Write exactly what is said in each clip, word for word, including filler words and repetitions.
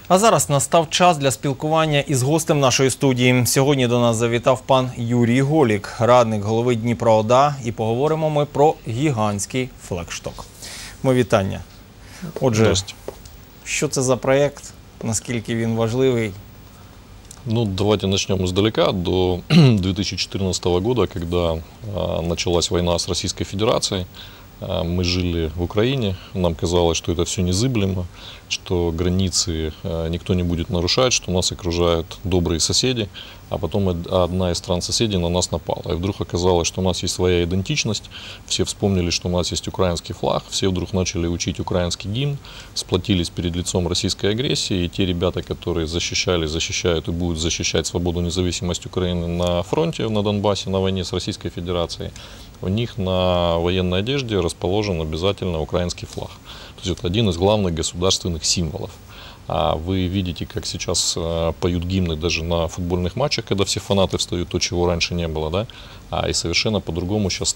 А зараз настав час для спілкування із гостем нашої студії. Сьогодні до нас завітав пан Юрій Голік, радник голови Дніпроода, і поговоримо ми про гігантський флагшток. Мої вітання. Отже, що це за проєкт, наскільки він важливий? Ну, давайте начнем издалека. До две тысячи четырнадцатого года, когда а, началась война с Российской Федерацией, а, мы жили в Украине. Нам казалось, что это все незыблемо, что границы а, никто не будет нарушать, что нас окружают добрые соседи. А потом одна из стран-соседей на нас напала. И вдруг оказалось, что у нас есть своя идентичность. Все вспомнили, что у нас есть украинский флаг. Все вдруг начали учить украинский гимн, сплотились перед лицом российской агрессии. И те ребята, которые защищали, защищают и будут защищать свободу и независимость Украины на фронте, на Донбассе, на войне с Российской Федерацией, у них на военной одежде расположен обязательно украинский флаг. То есть это один из главных государственных символов. Вы видите, как сейчас поют гимны даже на футбольных матчах, когда все фанаты встают, то, чего раньше не было, да? И совершенно по-другому сейчас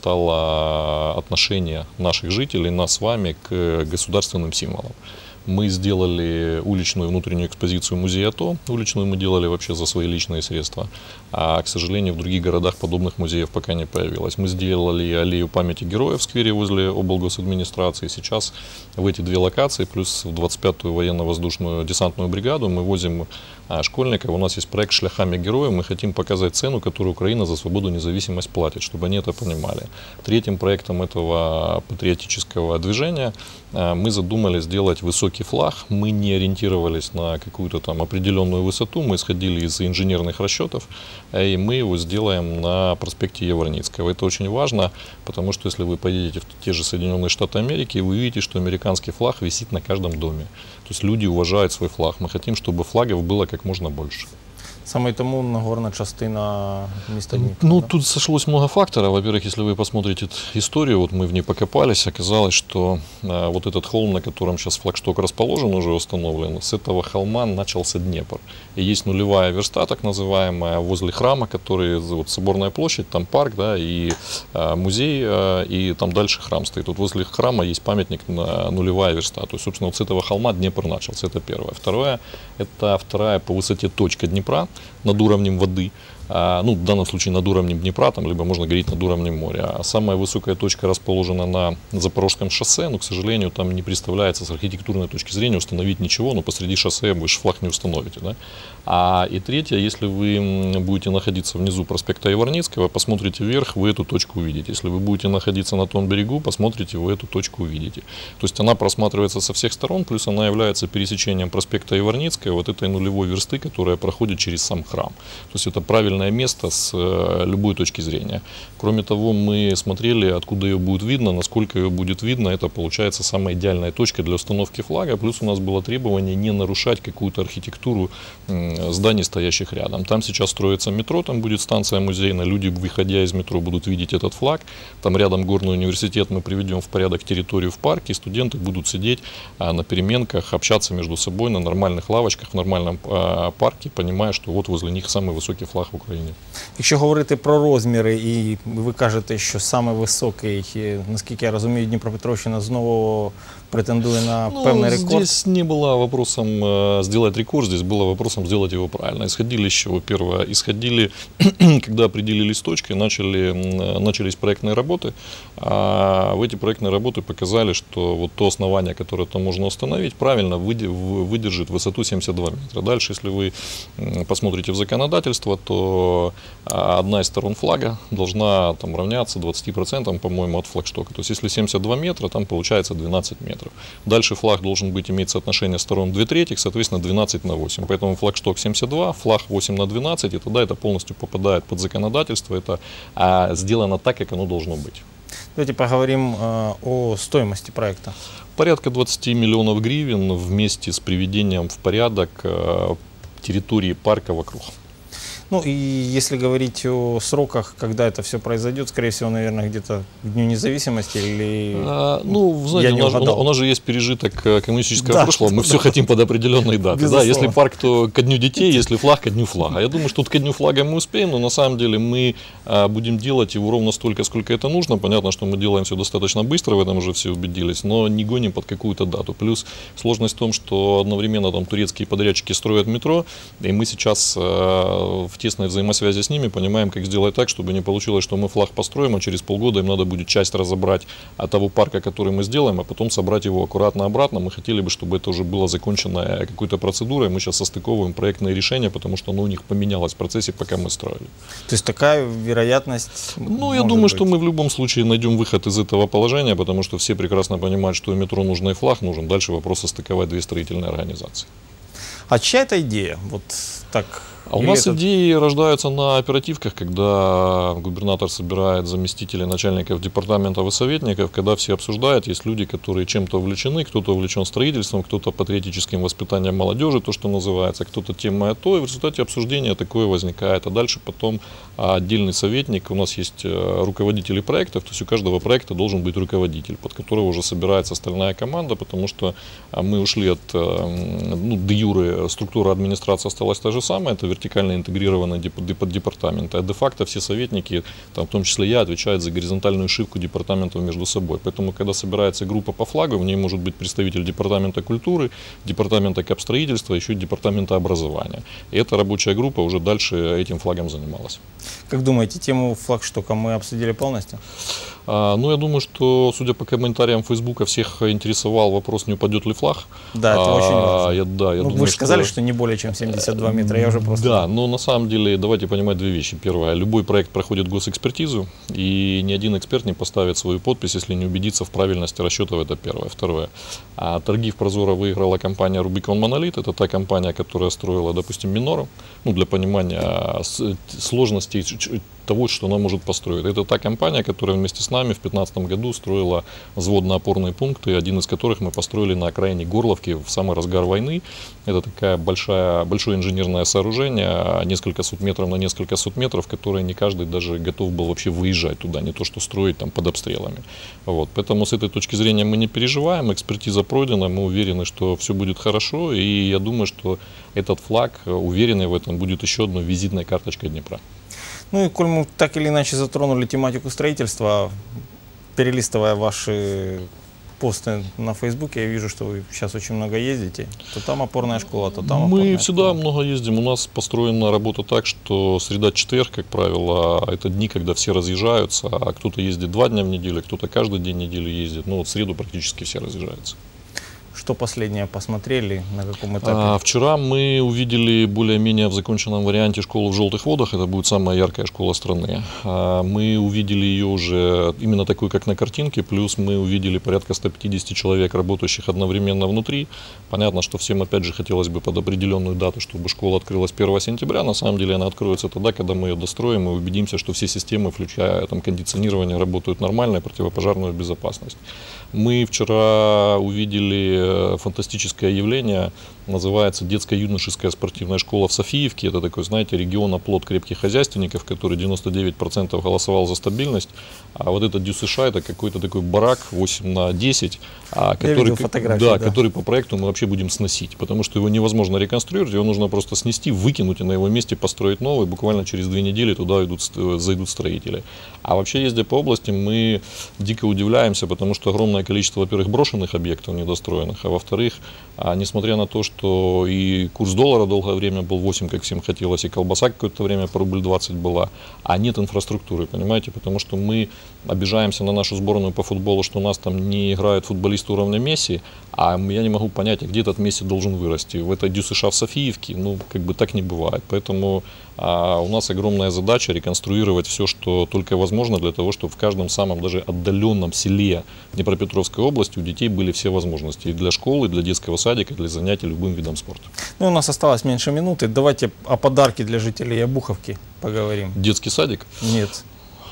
стало отношение наших жителей, нас с вами, к государственным символам. Мы сделали уличную внутреннюю экспозицию музея АТО. Уличную мы делали вообще за свои личные средства. А, к сожалению, в других городах подобных музеев пока не появилось. Мы сделали аллею памяти героев в сквере возле облгосадминистрации. Сейчас в эти две локации, плюс в двадцать пятую военно-воздушную десантную бригаду, мы возим а, школьников. У нас есть проект «Шляхами героев». Мы хотим показать цену, которую Украина за свободу и независимость платит, чтобы они это понимали. Третьим проектом этого патриотического движения а, мы задумали сделать высокий флаг. Мы не ориентировались на какую-то там определенную высоту, мы исходили из инженерных расчетов, и мы его сделаем на проспекте Яворницкого. Это очень важно, потому что если вы поедете в те же Соединенные Штаты Америки, вы увидите, что американский флаг висит на каждом доме. То есть люди уважают свой флаг. Мы хотим, чтобы флагов было как можно больше. Саме тому Нагорна частина міста Дніпро. Ну, да? тут сошлось много факторов. Во-первых, если вы посмотрите историю, вот мы в ней покопались, оказалось, что а, вот этот холм, на котором сейчас флагшток расположен, уже установлен, с этого холма начался Днепр. И есть нулевая верста, так называемая, возле храма, который, вот Соборная площадь, там парк, да, и а, музей, а, и там дальше храм стоит. Вот возле храма есть памятник на нулевая верста. То есть, собственно, вот с этого холма Днепр начался, это первое. Второе, это вторая по высоте точка Днепра, над уровнем воды, ну, в данном случае над уровнем Днепра, там, либо можно говорить над уровнем моря. А самая высокая точка расположена на Запорожском шоссе, но, к сожалению, там не представляется с архитектурной точки зрения установить ничего, но посреди шоссе вы же флаг не установите. Да? А и третье, если вы будете находиться внизу проспекта Яворницкого, посмотрите вверх, вы эту точку увидите. Если вы будете находиться на том берегу, посмотрите, вы эту точку увидите. То есть она просматривается со всех сторон, плюс она является пересечением проспекта Яворницкого, вот этой нулевой версты, которая проходит через сам храм. То есть это правильное место с э, любой точки зрения. Кроме того, мы смотрели, откуда ее будет видно, насколько ее будет видно. Это получается самая идеальная точка для установки флага. Плюс у нас было требование не нарушать какую-то архитектуру э, зданий, стоящих рядом. Там сейчас строится метро, там будет станция музейная. Люди, выходя из метро, будут видеть этот флаг. Там рядом горный университет, мы приведем в порядок территорию в парке. И студенты будут сидеть э, на переменках, общаться между собой на нормальных лавочках, в нормальном э, парке, понимая, что вот возле них самый высокий флаг в Украине. Якщо говорити про розміри, і ви кажете, що саме високий, наскільки я розумію, Дніпропетровщина знову претендує на ну, певний рекорд? Здесь не было вопросом э, сделать рекорд, здесь было вопросом сделать его правильно. Исходили с чего? Первое, исходили, когда определились точкой, начали, начались проектные работы. А в эти проектные работы показали, что вот то основание, которое там можно установить, правильно выдержит высоту семьдесят два метра. Дальше, если вы посмотрите в законодательство, то одна из сторон флага должна там равняться двадцати процентам, по-моему, от флагштока. То есть, если семьдесят два метра, там получается двенадцать метров. Дальше флаг должен быть, иметь соотношение сторон две трети, соответственно, двенадцать на восемь. Поэтому флагшток семьдесят два, флаг восемь на двенадцать, и тогда это полностью попадает под законодательство. Это а, сделано так, как оно должно быть. Давайте поговорим э, о стоимости проекта. Порядка двадцати миллионов гривен вместе с приведением в порядок э, территории парка вокруг. Ну и если говорить о сроках, когда это все произойдет, скорее всего, наверное, где-то к Дню независимости или... А, ну, знаете, Я у не нас, угадал. у нас же есть пережиток э, коммунистического Да, прошлого, мы да, все хотим под определенные даты. Да, Безусловно. если парк, то ко Дню детей, если флаг, ко Дню флага. Я думаю, что тут ко Дню флага мы успеем, но на самом деле мы а, будем делать его ровно столько, сколько это нужно. Понятно, что мы делаем все достаточно быстро, в этом уже все убедились, но не гоним под какую-то дату. Плюс сложность в том, что одновременно там турецкие подрядчики строят метро, и мы сейчас а, в тесной взаимосвязи с ними понимаем, как сделать так, чтобы не получилось, что мы флаг построим, а через полгода им надо будет часть разобрать от того парка, который мы сделаем, а потом собрать его аккуратно обратно. Мы хотели бы, чтобы это уже было законченной какой-то процедурой. Мы сейчас состыковываем проектные решения, потому что оно у них поменялось в процессе, пока мы строили. То есть такая вероятность? Ну, я может думаю, быть. что мы в любом случае найдем выход из этого положения, потому что все прекрасно понимают, что метро нужно и флаг нужен. Дальше вопрос состыковать две строительные организации. А чья это идея? Вот так. А у Или нас это- идеи рождаются на оперативках, когда губернатор собирает заместителей начальников департаментов и советников, когда все обсуждают, есть люди, которые чем-то увлечены, кто-то увлечен строительством, кто-то патриотическим воспитанием молодежи, то, что называется, кто-то темой а то, и в результате обсуждения такое возникает. А дальше потом отдельный советник, у нас есть руководители проектов, то есть у каждого проекта должен быть руководитель, под которого уже собирается остальная команда, потому что мы ушли от, ну, де юре, структура администрации осталась та же самая, это вертикально интегрированные департаменты, а де-факто все советники, там, в том числе я, отвечают за горизонтальную шивку департаментов между собой. Поэтому, когда собирается группа по флагу, в ней может быть представитель департамента культуры, департамента капстроительства, еще и департамента образования. И эта рабочая группа уже дальше этим флагом занималась. Как думаете, тему флагштока мы обсудили полностью? А, ну, я думаю, что, судя по комментариям Фейсбука, всех интересовал вопрос, не упадет ли флаг. Да, это а, очень важно. Я, да, я Ну, думаю, вы же сказали, что... не более чем семьдесят два метра, я уже просто... Да, но на самом деле давайте понимать две вещи. Первое, любой проект проходит госэкспертизу, и ни один эксперт не поставит свою подпись, если не убедится в правильности расчетов, это первое. Второе, а торги в Прозоро выиграла компания Rubicon Monolith, это та компания, которая строила, допустим, Минору, ну, для понимания сложностей того, что она может построить. Это та компания, которая вместе с нами в две тысячи пятнадцатом году строила взводно-опорные пункты, один из которых мы построили на окраине Горловки в самый разгар войны. Это такая большая, большое инженерное сооружение, несколько сот метров на несколько сот метров, которое не каждый даже готов был вообще выезжать туда, не то что строить там под обстрелами. Вот. Поэтому с этой точки зрения мы не переживаем, экспертиза пройдена, мы уверены, что все будет хорошо, и я думаю, что этот флаг, уверенный в этом, будет еще одной визитной карточкой Днепра. Ну и коль мы так или иначе затронули тематику строительства, перелистывая ваши посты на Фейсбуке, я вижу, что вы сейчас очень много ездите. То там опорная школа, то там Мы опорная всегда школа. много ездим. У нас построена работа так, что среда-четверг, как правило, это дни, когда все разъезжаются, а кто-то ездит два дня в неделю, кто-то каждый день недели ездит. Ну вот в среду практически все разъезжаются. Что последнее посмотрели, на каком этапе? А, вчера мы увидели более-менее в законченном варианте школу в Желтых водах. Это будет самая яркая школа страны. А, мы увидели ее уже именно такой, как на картинке. Плюс мы увидели порядка ста пятидесяти человек, работающих одновременно внутри. Понятно, что всем опять же хотелось бы под определенную дату, чтобы школа открылась первого сентября. На самом деле она откроется тогда, когда мы ее достроим и убедимся, что все системы, включая там, кондиционирование, работают нормально и противопожарную безопасность. Мы вчера увидели фантастическое явление, называется детско-юношеская спортивная школа в Софиевке. Это такой, знаете, регион, оплот крепких хозяйственников, который девяносто девять процентов голосовал за стабильность. А вот этот ДЮСШ это какой-то такой барак восемь на десять, а, который, да, да. который по проекту мы вообще будем сносить, потому что его невозможно реконструировать, его нужно просто снести, выкинуть и на его месте построить новый. Буквально через две недели туда идут, зайдут строители. А вообще, ездя по области, мы дико удивляемся, потому что огромное количество, во-первых, брошенных объектов недостроенных, а во-вторых, а, несмотря на то, что и курс доллара долгое время был восемь, как всем хотелось, и колбаса какое-то время по рубль двадцать была, а нет инфраструктуры, понимаете, потому что мы обижаемся на нашу сборную по футболу, что у нас там не играют футболисты уровня Месси, а я не могу понять, а где этот Месси должен вырасти. В этой ДЮСШ в Софиевке, ну, как бы так не бывает. Поэтому а, у нас огромная задача реконструировать все, что только возможно, для того, чтобы в каждом самом даже отдаленном селе Днепропетровской области у детей были все возможности и для школы, и для детского садика, и для занятий любым видом спорта. Ну, у нас осталось меньше минуты. Давайте о подарке для жителей Обуховки поговорим. Детский садик? Нет.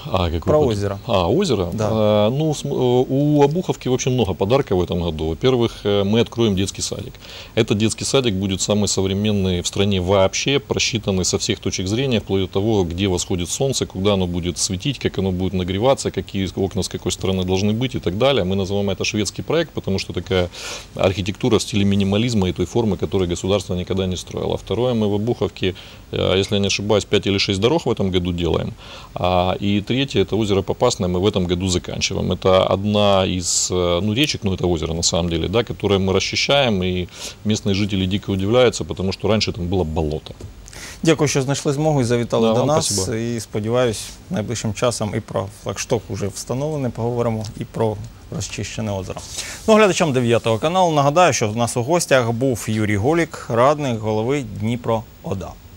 А, какой Про подарок? озеро. А, озеро? Да. А, ну, см- э, у Обуховки вообще много подарков в этом году. Во-первых, э, мы откроем детский садик. Этот детский садик будет самый современный в стране вообще, просчитанный со всех точек зрения, вплоть до того, где восходит солнце, куда оно будет светить, как оно будет нагреваться, какие окна с какой стороны должны быть и так далее. Мы называем это шведский проект, потому что такая архитектура в стиле минимализма и той формы, которую государство никогда не строило. Второе, мы в Обуховке, э, если я не ошибаюсь, пять или шесть дорог в этом году делаем. А, и третье, это озеро Попасное мы в этом году заканчиваем. Это одна из, ну, речек, ну, это озеро на самом деле, да, которое мы расчищаем, и местные жители дико удивляются, потому что раньше там было болото. Дякую, що знайшли змогу і завітали Да, до вам нас. спасибо. І сподіваюсь, найближчим часом і про флагшток вже встановлений поговоримо, і про розчищене озеро. Ну, глядачам дев'ятого каналу нагадаю, що в нас у гостях був Юрій Голік, радник голови Дніпро ОДА.